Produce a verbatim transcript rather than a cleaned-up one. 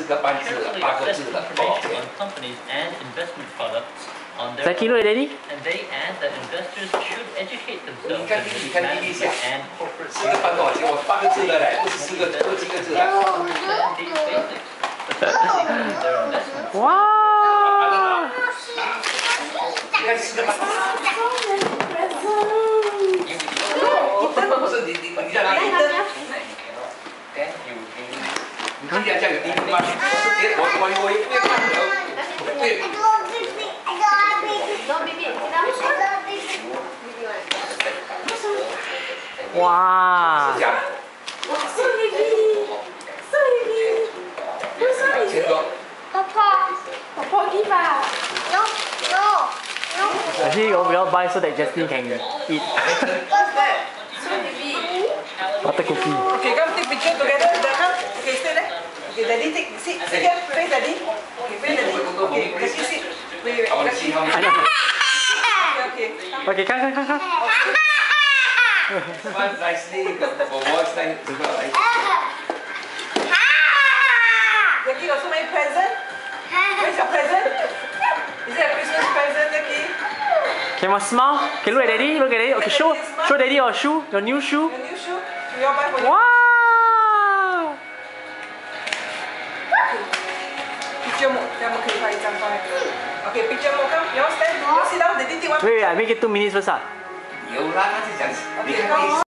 个班制的，八个字的哦。 Zaki, look at Daddy. And they add that investors should educate 你 themselves 看 in 弟弟， risk 你看弟弟想， management and corporate 四个班多少钱？我八个字的嘞，不是四个，不是几个字的。 understand these basics, especially when their investments. 哇！ 你看四个班。不是你你你让他。你看人家有第一吗？我我我一边看有，对。 哇！ 是假的。 So heavy, so heavy. Who's so heavy? 钱多。 Papa, Papa give ah. No, no, no. Actually, we all buy so that Jasmine can eat What's that? So heavy. butter cookie. Okay, come take picture together. Come. Okay, stay there. Okay, Daddy take sit. Sit here. Face Daddy. Okay, face Daddy. Okay, Daddy sit. Wait, wait. 我们七号。 I know. Okay, okay. Okay, come, come, come, come. One nicely, for boys like to go like. Jackie got so many presents. Where's your present? Is it a Christmas present, Jackie? Can you smile? Okay, look at Daddy. Look at Daddy. Okay, show, show Daddy your shoe, your new shoe. Your new shoe? We all buy for you. Wow! Picture mode. 这样我们可以拍一张放在这里。Okay, picture mode. Come, you all stand. You all sit down. Daddy take one. Wait, wait, I make it two minutes first. Ah. 有啦，他是讲，你 Okay, 看 come.